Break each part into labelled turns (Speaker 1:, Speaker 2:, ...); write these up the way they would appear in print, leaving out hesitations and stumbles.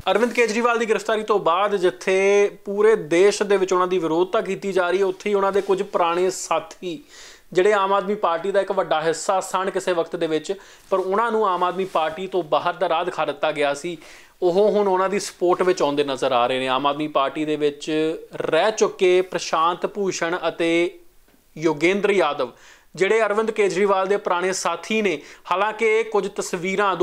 Speaker 1: ਅਰਵਿੰਦ ਕੇਜਰੀਵਾਲ ਦੀ ਗ੍ਰਿਫਤਾਰੀ ਤੋਂ ਬਾਅਦ ਜਿੱਥੇ ਪੂਰੇ ਦੇਸ਼ ਦੇ ਵਿੱਚ ਉਹਨਾਂ ਦੀ ਵਿਰੋਧਤਾ ਕੀਤੀ ਜਾ ਰਹੀ ਹੈ, ਉੱਥੇ ਹੀ ਉਹਨਾਂ ਦੇ ਕੁਝ ਪੁਰਾਣੇ ਸਾਥੀ ਜਿਹੜੇ ਆਮ ਆਦਮੀ ਪਾਰਟੀ ਦਾ ਇੱਕ ਵੱਡਾ ਹਿੱਸਾ ਸਨ ਕਿਸੇ ਵਕਤ ਦੇ ਵਿੱਚ, ਪਰ ਉਹਨਾਂ ਨੂੰ ਆਮ ਆਦਮੀ ਪਾਰਟੀ ਤੋਂ ਬਾਹਰ ਦਾ ਰਾਹ ਦਿਖਾ ਦਿੱਤਾ ਗਿਆ ਸੀ, ਉਹ ਹੁਣ ਉਹਨਾਂ ਦੀ ਸਪੋਰਟ ਵਿੱਚ ਆਉਂਦੇ ਨਜ਼ਰ ਆ ਰਹੇ ਨੇ। ਆਮ ਆਦਮੀ ਪਾਰਟੀ ਦੇ ਵਿੱਚ ਰਹਿ ਚੁੱਕੇ ਪ੍ਰਸ਼ਾਂਤ ਭੂਸ਼ਣ ਅਤੇ ਯੋਗੇਂਦਰ ਯਾਦਵ ਜਿਹੜੇ ਅਰਵਿੰਦ ਕੇਜਰੀਵਾਲ ਦੇ ਪੁਰਾਣੇ ਸਾਥੀ ਨੇ। ਹਾਲਾਂਕਿ ਕੁਝ ਤਸਵੀਰਾਂ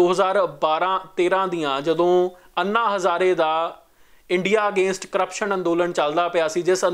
Speaker 1: 2012-13 ਦੀਆਂ, ਜਦੋਂ ਅੰਨਾ ਹਜ਼ਾਰੇ ਦਾ ਇੰਡੀਆ ਅਗੇਂਸਟ ਕਰਪਸ਼ਨ ਅੰਦੋਲਨ ਚੱਲਦਾ ਪਿਆ ਸੀ, ਜਿਸ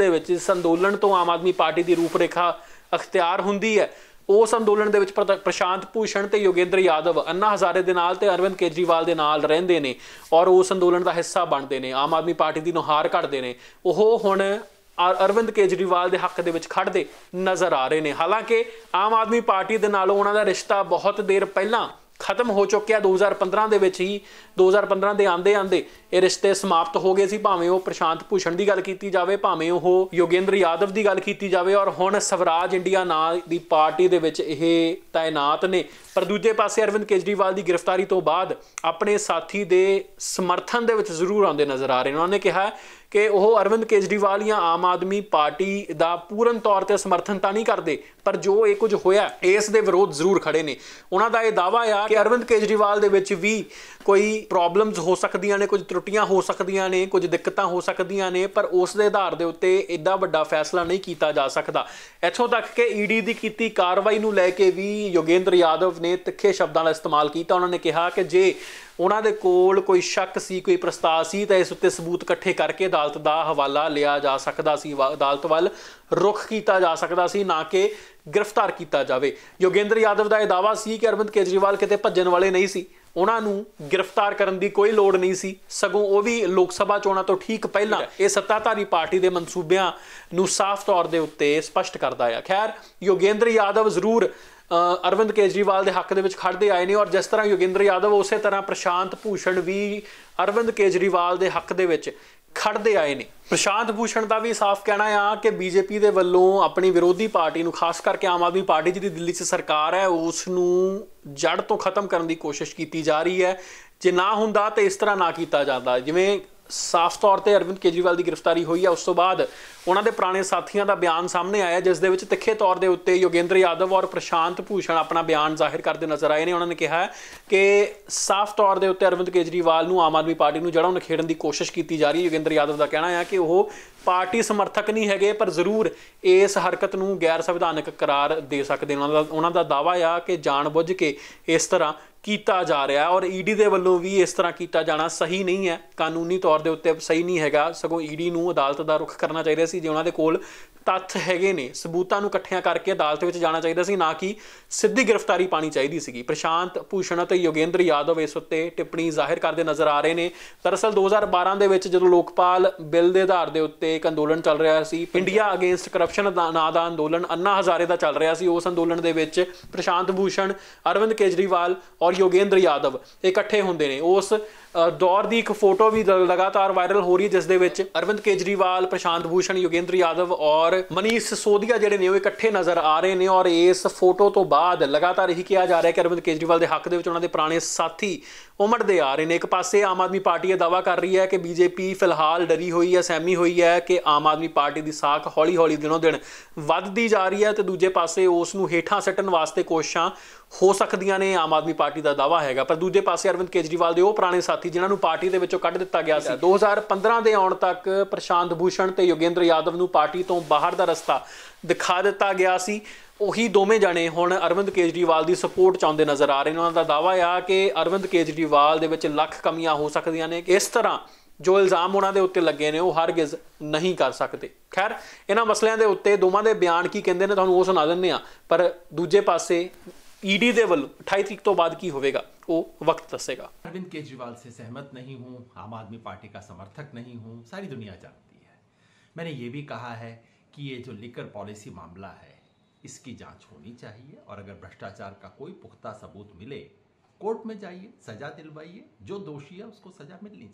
Speaker 1: ਅੰਦੋਲਨ ਤੋਂ ਆਮ ਆਦਮੀ ਪਾਰਟੀ ਦੀ ਰੂਪਰੇਖਾ ਅਖਤਿਆਰ ਹੁੰਦੀ ਹੈ, ਉਸ ਅੰਦੋਲਨ ਦੇ ਵਿੱਚ ਪ੍ਰਸ਼ਾਂਤ ਭੂਸ਼ਣ ਤੇ ਯੋਗੇਂਦਰ ਯਾਦਵ ਅੰਨਾ ਹਜ਼ਾਰੇ ਦੇ ਨਾਲ ਤੇ ਅਰਵਿੰਦ ਕੇਜਰੀਵਾਲ ਦੇ ਨਾਲ ਰਹਿੰਦੇ ਨੇ ਔਰ ਉਸ ਅੰਦੋਲਨ ਦਾ ਹਿੱਸਾ ਬਣਦੇ ਨੇ, ਆਮ ਆਦਮੀ ਪਾਰਟੀ ਦੀ ਨੁਹਾਰ ਕੱਢਦੇ ਨੇ। ਉਹ ਹੁਣ ਅਰਵਿੰਦ ਕੇਜਰੀਵਾਲ ਦੇ ਹੱਕ ਦੇ ਵਿੱਚ ਖੜਦੇ ਨਜ਼ਰ ਆ ਰਹੇ ਨੇ। ਹਾਲਾਂਕਿ ਆਮ ਆਦਮੀ ਪਾਰਟੀ ਦੇ ਨਾਲ ਉਹਨਾਂ ਦਾ ਰਿਸ਼ਤਾ ਬਹੁਤ ਦੇਰ ਪਹਿਲਾਂ ਖਤਮ ਹੋ ਚੁੱਕਿਆ। 2015 ਦੇ ਵਿੱਚ ਹੀ 2015 ਦੇ ਆਂਦੇ ਇਹ ਰਿਸ਼ਤੇ ਸਮਾਪਤ ਹੋ ਗਏ ਸੀ, ਭਾਵੇਂ ਉਹ ਪ੍ਰਸ਼ਾਂਤ ਭੂਸ਼ਣ ਦੀ ਗੱਲ ਕੀਤੀ ਜਾਵੇ, ਭਾਵੇਂ ਉਹ ਯੋਗੇਂਦਰ ਯਾਦਵ ਦੀ ਗੱਲ ਕੀਤੀ ਜਾਵੇ, ਔਰ ਹੁਣ ਸਵਰਾਜ ਇੰਡੀਆ ਨਾਂ ਦੀ ਪਾਰਟੀ ਦੇ ਵਿੱਚ ਇਹ ਤਾਇਨਾਤ ਨੇ। ਪਰ ਦੂਜੇ ਪਾਸੇ ਅਰਵਿੰਦ ਕੇਜਰੀਵਾਲ ਦੀ ਗ੍ਰਿਫਤਾਰੀ ਤੋਂ ਬਾਅਦ ਆਪਣੇ ਸਾਥੀ ਦੇ ਸਮਰਥਨ ਦੇ ਵਿੱਚ ਜ਼ਰੂਰ ਆਉਂਦੇ ਨਜ਼ਰ ਆ ਰਹੇ ਨੇ। ਉਹਨਾਂ ਨੇ ਕਿਹਾ ਕਿ ਉਹ ਅਰਵਿੰਦ ਕੇਜਰੀਵਾਲ ਜਾਂ ਆਮ ਆਦਮੀ ਪਾਰਟੀ ਦਾ ਪੂਰਨ ਤੌਰ ਤੇ ਸਮਰਥਨ ਤਾਂ ਨਹੀਂ ਕਰਦੇ, ਪਰ ਜੋ ਇਹ ਕੁਝ ਹੋਇਆ ਇਸ ਦੇ ਵਿਰੋਧ ਜ਼ਰੂਰ ਖੜੇ ਨੇ। ਉਹਨਾਂ ਦਾ ਇਹ ਦਾਅਵਾ ਆ ਕਿ ਅਰਵਿੰਦ ਕੇਜਰੀਵਾਲ ਦੇ ਵਿੱਚ ਵੀ ਕੋਈ ਪ੍ਰੋਬਲਮਸ ਹੋ ਸਕਦੀਆਂ ਨੇ, ਕੁਝ ਤਰੁੱਟੀਆਂ ਹੋ ਸਕਦੀਆਂ ਨੇ, ਕੁਝ ਦਿੱਕਤਾਂ ਹੋ ਸਕਦੀਆਂ ਨੇ, ਪਰ ਉਸ ਦੇ ਆਧਾਰ ਦੇ ਉੱਤੇ ਐਡਾ ਵੱਡਾ ਫੈਸਲਾ ਨਹੀਂ ਕੀਤਾ ਜਾ ਸਕਦਾ। ਇੱਥੋਂ ਤੱਕ ਕਿ ਈਡੀ ਦੀ ਕੀਤੀ ਕਾਰਵਾਈ ਨੂੰ ਲੈ ਕੇ ਵੀ ਯੋਗੇਂਦਰ ਯਾਦਵ ਨੇ ਤਿੱਖੇ ਸ਼ਬਦਾਂ ਦਾ ਇਸਤੇਮਾਲ ਕੀਤਾ। ਉਹਨਾਂ ਨੇ ਕਿਹਾ ਕਿ ਜੇ ਉਹਨਾਂ ਦੇ ਕੋਲ ਕੋਈ ਸ਼ੱਕ ਸੀ, ਕੋਈ ਪ੍ਰਸਤਾਵ ਸੀ, ਤਾਂ ਇਸ ਉੱਤੇ ਸਬੂਤ ਇਕੱਠੇ ਕਰਕੇ ਅਦਾਲਤ ਦਾ ਹਵਾਲਾ ਲਿਆ ਜਾ ਸਕਦਾ ਸੀ, ਅਦਾਲਤ ਵੱਲ ਰੁਖ ਕੀਤਾ ਜਾ ਸਕਦਾ ਸੀ, ਨਾ ਕਿ ਗ੍ਰਿਫਤਾਰ ਕੀਤਾ ਜਾਵੇ। ਯੋਗੇਂਦਰ ਯਾਦਵ ਦਾ ਇਹ ਦਾਅਵਾ ਸੀ ਕਿ ਅਰਵਿੰਦ ਕੇਜਰੀਵਾਲ ਕਿਤੇ ਭੱਜਣ ਵਾਲੇ ਨਹੀਂ ਸੀ, ਉਹਨਾਂ ਨੂੰ ਗ੍ਰਿਫਤਾਰ ਕਰਨ ਦੀ ਕੋਈ ਲੋੜ ਨਹੀਂ ਸੀ, ਸਗੋਂ ਉਹ ਵੀ ਲੋਕ ਸਭਾ ਚੋਣਾਂ ਤੋਂ ਠੀਕ ਪਹਿਲਾਂ ਇਹ ਸੱਤਾਧਾਰੀ ਪਾਰਟੀ ਦੇ ਮਨਸੂਬਿਆਂ ਨੂੰ ਸਾਫ਼ ਤੌਰ ਦੇ ਉੱਤੇ ਸਪਸ਼ਟ ਕਰਦਾ ਆ। ਖੈਰ, ਯੋਗੇਂਦਰ ਯਾਦਵ ਜ਼ਰੂਰ ਅਰਵਿੰਦ ਕੇਜਰੀਵਾਲ ਦੇ ਹੱਕ ਦੇ ਵਿੱਚ ਖੜਦੇ ਆਏ ਨੇ, ਔਰ ਜਿਸ ਤਰ੍ਹਾਂ ਯੋਗੇਂਦਰ ਯਾਦਵ ਉਸੇ ਤਰ੍ਹਾਂ ਪ੍ਰਸ਼ਾਂਤ ਭੂਸ਼ਣ ਵੀ ਅਰਵਿੰਦ ਕੇਜਰੀਵਾਲ ਦੇ ਹੱਕ ਦੇ ਵਿੱਚ ਖੜਦੇ ਆਏ ਨੇ। ਪ੍ਰਸ਼ਾਂਤ ਭੂਸ਼ਣ ਦਾ ਵੀ ਸਾਫ਼ ਕਹਿਣਾ ਆ ਕਿ ਬੀਜੇਪੀ ਦੇ ਵੱਲੋਂ ਆਪਣੀ ਵਿਰੋਧੀ ਪਾਰਟੀ ਨੂੰ, ਖਾਸ ਕਰਕੇ ਆਮ ਆਦਮੀ ਪਾਰਟੀ ਜਿਹਦੀ ਦਿੱਲੀ 'ਚ ਸਰਕਾਰ ਹੈ, ਉਸ ਨੂੰ ਜੜ ਤੋਂ ਖਤਮ ਕਰਨ ਦੀ ਕੋਸ਼ਿਸ਼ ਕੀਤੀ ਜਾ ਰਹੀ ਹੈ। ਜੇ ਨਾ ਹੁੰਦਾ ਤਾਂ ਇਸ ਤਰ੍ਹਾਂ ਨਾ ਕੀਤਾ ਜਾਂਦਾ। ਜਿਵੇਂ ਸਾਫ਼ ਤੌਰ ਤੇ ਅਰਵਿੰਦ ਕੇਜਰੀਵਾਲ ਦੀ ਗ੍ਰਿਫਤਾਰੀ ਹੋਈ ਹੈ, ਉਸ ਤੋਂ ਬਾਅਦ ਉਹਨਾਂ ਦੇ ਪੁਰਾਣੇ ਸਾਥੀਆਂ ਦਾ ਬਿਆਨ ਸਾਹਮਣੇ ਆਇਆ, ਜਿਸ ਦੇ ਵਿੱਚ ਤਿੱਖੇ ਤੌਰ ਦੇ ਉੱਤੇ ਯੋਗੇਂਦਰ ਯਾਦਵ ਔਰ ਪ੍ਰਸ਼ਾਂਤ ਭੂਸ਼ਣ ਆਪਣਾ ਬਿਆਨ ਜ਼ਾਹਿਰ ਕਰਦੇ ਨਜ਼ਰ ਆਏ ਨੇ। ਉਹਨਾਂ ਨੇ ਕਿਹਾ ਕਿ ਸਾਫ਼ ਤੌਰ ਦੇ ਉੱਤੇ ਅਰਵਿੰਦ ਕੇਜਰੀਵਾਲ ਨੂੰ, ਆਮ ਆਦਮੀ ਪਾਰਟੀ ਨੂੰ ਜੜ੍ਹੋਂ ਨਖੇੜਨ ਦੀ ਕੋਸ਼ਿਸ਼ ਕੀਤੀ ਜਾ ਰਹੀ ਹੈ। ਯੋਗੇਂਦਰ ਯਾਦਵ ਦਾ ਕਹਿਣਾ ਹੈ ਕਿ ਉਹ ਪਾਰਟੀ ਸਮਰਥਕ ਨਹੀਂ ਹੈਗੇ, ਪਰ ਜ਼ਰੂਰ ਇਸ ਹਰਕਤ ਨੂੰ ਗੈਰ ਸੰਵਿਧਾਨਕ ਕਰਾਰ ਦੇ ਸਕਦੇ। ਉਹਨਾਂ ਦਾ ਦਾਅਵਾ ਆ ਕਿ ਜਾਣ-ਬੁੱਝ ਕੇ ਇਸ ਤਰ੍ਹਾਂ ਕੀਤਾ ਜਾ ਰਿਹਾ ਔਰ ਈਡੀ ਦੇ ਵੱਲੋਂ ਵੀ ਇਸ ਤਰ੍ਹਾਂ ਕੀਤਾ ਜਾਣਾ ਸਹੀ ਨਹੀਂ ਹੈ, ਕਾਨੂੰਨੀ ਤੌਰ ਦੇ ਉੱਤੇ ਸਹੀ ਨਹੀਂ ਹੈਗਾ। ਸਗੋਂ ਈਡੀ ਨੂੰ ਅਦਾਲਤ ਦਾ ਰੁਖ ਕਰਨਾ ਚਾਹੀਦਾ ਸੀ। ਜੇ ਉਹਨਾਂ ਦੇ ਕੋਲ ਤੱਥ ਹੈਗੇ ਨੇ, ਸਬੂਤਾਂ ਨੂੰ ਇਕੱਠਿਆਂ ਕਰਕੇ ਅਦਾਲਤ ਵਿੱਚ ਜਾਣਾ ਚਾਹੀਦਾ ਸੀ, ਨਾ ਕਿ ਸਿੱਧੀ ਗ੍ਰਿਫਤਾਰੀ ਪਾਣੀ ਚਾਹੀਦੀ ਸੀਗੀ। ਪ੍ਰਸ਼ਾਂਤ ਭੂਸ਼ਣ ਅਤੇ ਯੋਗੇਂਦਰ ਯਾਦਵ ਇਸ ਉੱਤੇ ਟਿੱਪਣੀ ਜ਼ਾਹਿਰ ਕਰਦੇ ਨਜ਼ਰ ਆ ਰਹੇ ਨੇ। ਦਰਅਸਲ 2012 ਦੇ ਵਿੱਚ ਜਦੋਂ ਲੋਕਪਾਲ ਬਿੱਲ ਦੇ ਆਧਾਰ ਦੇ ਉੱਤੇ ਇੱਕ ਅੰਦੋਲਨ ਚੱਲ ਰਿਹਾ ਸੀ, ਇੰਡੀਆ ਅਗੇਂਸਟ ਕਰਪਸ਼ਨ ਨਾਂ ਦਾ ਅੰਦੋਲਨ ਅੰਨਾ ਹਜ਼ਾਰੇ ਦਾ ਚੱਲ ਰਿਹਾ ਸੀ, ਉਸ ਅੰਦੋਲਨ ਦੇ ਵਿੱਚ ਪ੍ਰਸ਼ਾਂਤ ਭੂਸ਼ਣ, ਅਰਵਿੰਦ ਕੇਜਰੀਵਾਲ ਔਰ ਯੋਗੇਂਦਰ ਯਾਦਵ ਇਕੱਠੇ ਹੁੰਦੇ ਨੇ। ਉਸ ਦੌਰ ਦੀ ਇੱਕ ਫੋਟੋ ਵੀ ਲਗਾਤਾਰ ਵਾਇਰਲ ਹੋ ਰਹੀ ਹੈ, ਜਿਸ ਦੇ ਵਿੱਚ ਅਰਵਿੰਦ ਕੇਜਰੀਵਾਲ, ਪ੍ਰਸ਼ਾਂਤ ਭੂਸ਼ਣ, ਯੋਗੇਂਦਰ ਯਾਦਵ ਔਰ ਮਨੀਸ਼ ਸਿਸੋਦੀਆ ਜਿਹੜੇ ਨੇ ਉਹ ਇਕੱਠੇ ਨਜ਼ਰ ਆ ਰਹੇ ਨੇ। ਔਰ ਇਸ ਫੋਟੋ ਤੋਂ ਬਾਅਦ ਲਗਾਤਾਰ ਇਹੀ ਕਿਹਾ ਜਾ ਰਿਹਾ ਕਿ ਅਰਵਿੰਦ ਕੇਜਰੀਵਾਲ ਦੇ ਹੱਕ ਦੇ ਵਿੱਚ ਉਹਨਾਂ ਦੇ ਪੁਰਾਣੇ ਸਾਥੀ ਉਮੜਦੇ ਆ ਰਹੇ ਨੇ। ਇੱਕ ਪਾਸੇ ਆਮ ਆਦਮੀ ਪਾਰਟੀ ਇਹ ਦਾਅਵਾ ਕਰ ਰਹੀ ਹੈ ਕਿ ਬੀਜੇਪੀ ਫਿਲਹਾਲ ਡਰੀ ਹੋਈ ਹੈ, ਸਹਿਮੀ ਹੋਈ ਹੈ ਕਿ ਆਮ ਆਦਮੀ ਪਾਰਟੀ ਦੀ ਸਾਖ ਹੌਲੀ ਹੌਲੀ ਦਿਨੋਂ ਦਿਨ ਵੱਧਦੀ ਜਾ ਰਹੀ ਹੈ, ਤੇ ਦੂਜੇ ਪਾਸੇ ਉਸ ਨੂੰ ਹੇਠਾਂ ਸੱਟਣ ਵਾਸਤੇ ਕੋਸ਼ਿਸ਼ਾਂ ਹੋ ਸਕਦੀਆਂ ਨੇ, ਆਮ ਆਦਮੀ ਪਾਰਟੀ ਦਾ ਦਾਅਵਾ ਹੈਗਾ। ਪਰ ਦੂਜੇ ਪਾਸੇ ਅਰਵਿੰਦ ਕੇਜਰੀਵਾਲ ਦੇ ਉਹ ਪੁਰਾਣੇ ਸਾਥੀ ਜਿਨ੍ਹਾਂ ਨੂੰ ਪਾਰਟੀ ਦੇ ਵਿੱਚੋਂ ਕੱਢ ਦਿੱਤਾ ਗਿਆ ਸੀ 2015 ਦੇ ਆਉਣ ਤੱਕ, ਪ੍ਰਸ਼ਾਂਤ ਭੂਸ਼ਣ ਤੇ ਯੋਗੇਂਦਰ ਯਾਦਵ ਨੂੰ ਪਾਰਟੀ ਤੋਂ ਬਾਹਰ ਦਾ ਰਸਤਾ ਦਿਖਾ ਦਿੱਤਾ ਗਿਆ ਸੀ, ਉਹੀ ਦੋਵੇਂ ਜਣੇ ਹੁਣ ਅਰਵਿੰਦ ਕੇਜਰੀਵਾਲ ਦੀ ਸਪੋਰਟ ਚਾਹੁੰਦੇ ਨਜ਼ਰ ਆ ਰਹੇ ਨੇ। ਉਹਨਾਂ ਦਾ ਦਾਅਵਾ ਆ ਕਿ ਅਰਵਿੰਦ ਕੇਜਰੀਵਾਲ ਦੇ ਵਿੱਚ ਲੱਖ ਕਮੀਆਂ ਹੋ ਸਕਦੀਆਂ ਨੇ, ਇਸ ਤਰ੍ਹਾਂ ਜੋ ਇਲਜ਼ਾਮ ਉਹਨਾਂ ਦੇ ਉੱਤੇ ਲੱਗੇ ਨੇ ਉਹ ਹਰਗਿਜ਼ ਨਹੀਂ ਕਰ ਸਕਦੇ। ਖੈਰ, ਇਹਨਾਂ ਮਸਲਿਆਂ ਦੇ ਉੱਤੇ ਦੋਵਾਂ ਦੇ ਬਿਆਨ ਕੀ ਕਹਿੰਦੇ ਨੇ ਤੁਹਾਨੂੰ ਉਹ ਸੁਣਾ ਦਿੰਦੇ ਹਾਂ, ਪਰ ਦੂਜੇ ਪਾਸੇ ईडी ਦੇ ਵੱਲੋਂ 28 तरीक तो बाद की होगा वो वक्त दसेगा।
Speaker 2: अरविंद केजरीवाल से सहमत नहीं हूँ, आम आदमी पार्टी का समर्थक नहीं हूँ, सारी दुनिया जानती है। मैंने ये भी कहा है कि ये जो लिकर पॉलिसी मामला है इसकी जांच होनी चाहिए, और अगर भ्रष्टाचार का कोई पुख्ता सबूत मिले कोर्ट में जाइए, सजा दिलवाइए, जो दोषी है उसको सजा मिलनी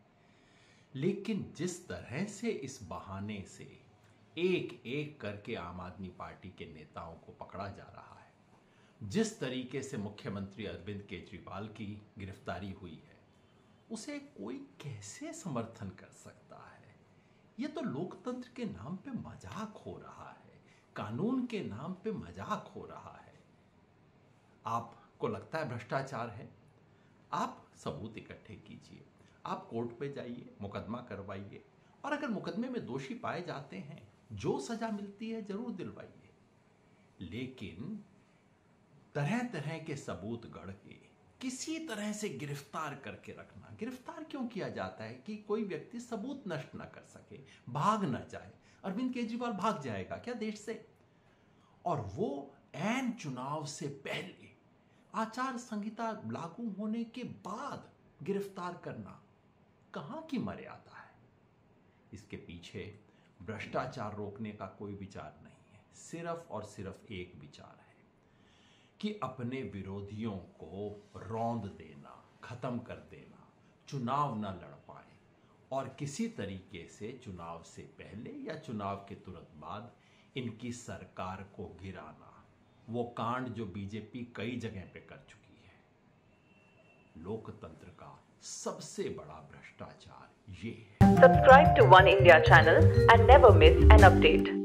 Speaker 2: चाहिए। लेकिन जिस तरह से इस बहाने से एक एक करके आम आदमी पार्टी के नेताओं को पकड़ा जा रहा है, जिस तरीके से मुख्यमंत्री अरविंद केजरीवाल की गिरफ्तारी हुई है, उसे कोई कैसे समर्थन कर सकता है? ये तो लोकतंत्र के नाम पे मजाक हो रहा है, कानून के नाम पे मजाक हो रहा है। आपको लगता है भ्रष्टाचार है? आप सबूत इकट्ठे कीजिए, आप कोर्ट पे जाइए, मुकदमा करवाइए, और अगर मुकदमे में दोषी पाए जाते हैं, जो सजा मिलती है जरूर दिलवाइए। लेकिन तरह तरह के सबूत गढ़ के किसी तरह से गिरफ्तार करके रखना, गिरफ्तार क्यों किया जाता है? कि कोई व्यक्ति सबूत नष्ट ना कर सके, भाग ना जाए। अरविंद केजरीवाल भाग जाएगा क्या देश से? और वो ऐन चुनाव से पहले, आचार संहिता लागू होने के बाद गिरफ्तार करना कहां की मर्यादा है? इसके पीछे भ्रष्टाचार रोकने का कोई विचार नहीं है, सिर्फ और सिर्फ एक विचार है कि अपने विरोधियों को रौंद देना, खत्म कर देना, चुनाव न लड़ पाए, और किसी तरीके से चुनाव से पहले या चुनाव के तुरंत बाद इनकी सरकार को गिराना। वो कांड जो बीजेपी कई जगह पे कर चुकी है। लोकतंत्र का सबसे बड़ा भ्रष्टाचार ये है।
Speaker 3: Subscribe to One India channel and never miss an update.